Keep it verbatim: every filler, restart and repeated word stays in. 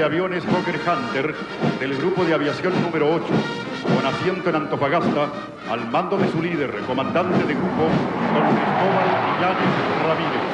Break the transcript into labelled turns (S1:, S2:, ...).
S1: aviones Fokker Hunter del Grupo de Aviación número ocho, con asiento en Antofagasta, al mando de su líder, comandante de grupo, don Cristóbal Illanes Ramírez.